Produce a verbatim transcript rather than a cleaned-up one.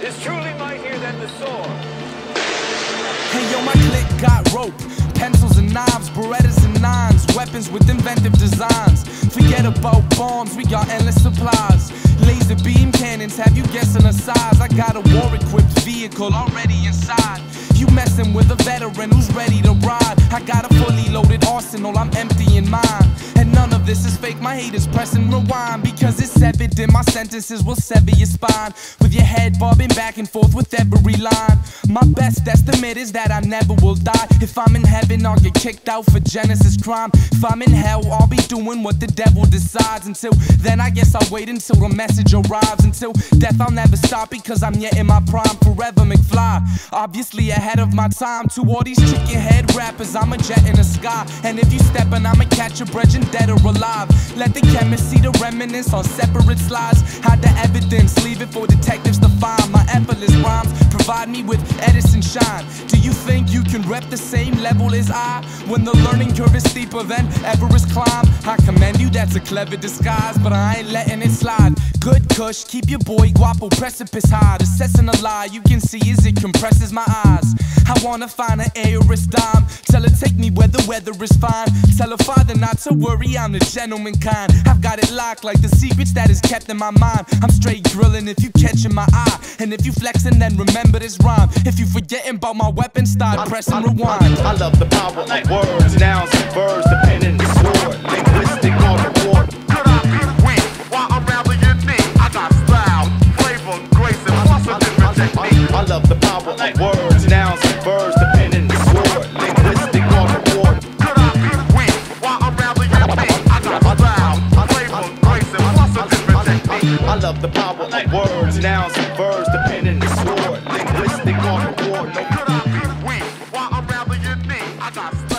is truly mightier than the sword. Hey yo, my clique got rope, pencils and knives, Berettas and nines, weapons with inventive designs. Forget about bombs, we got endless supplies. Laser beam cannons, have you guessing the size? I got a war-equipped vehicle already inside. You messing with a veteran who's ready to ride. I got a fully loaded arsenal, I'm emptying mine. And none of this is fake, my haters pressing rewind, because it's evident my sentences will sever your spine, with your head bobbing back and forth with every line. My best estimate is that I never will die. If I'm in heaven, I'll get kicked out for Genesis crime. If I'm in hell, I'll be doing what the devil decides. Until then, I guess I'll wait until the message arrives. Until death, I'll never stop, because I'm yet in my prime. Forever McFly, obviously ahead of my time. To all these chicken head rappers, I'm a jet in the sky. And if you steppin', I'ma catch a bridge and dead or alive. Let the chemist see the remnants on separate slides. Hide the evidence, leave it for detectives to find. My effortless rhymes provide me with Edison shine. Do you think you can rep the same level as I, when the learning curve is steeper than Everest climb? I commend you, that's a clever disguise, but I ain't letting it slide. Good kush, keep your boy guapo precipice high. Assessing a lie, you can see as it compresses my eyes. I wanna find an aorist dime, tell her take me where the weather is fine. Tell her father not to worry, I'm the gentleman kind. I've got it locked like the secrets that is kept in my mind. I'm straight grilling if you catching my eye, and if you flexing then remember this rhyme. If you forgetting about my weapon, start pressing rewind. I, I love the power of words, nouns and verbs, the pen and the sword, linguistic on the war. Could I be weak while I'm rallying me? I got style, flavor, grace, and plus a different technique. I love the power of words, nouns and verbs, the pen and the sword, linguistic on the war. Could I be weak while I'm rallying me? I got style, flavor, grace, and plus a different technique. I love the power of words, nouns and verbs, the pen and the sword, linguistic on the war. Could I be weak while I'm rallying me? I got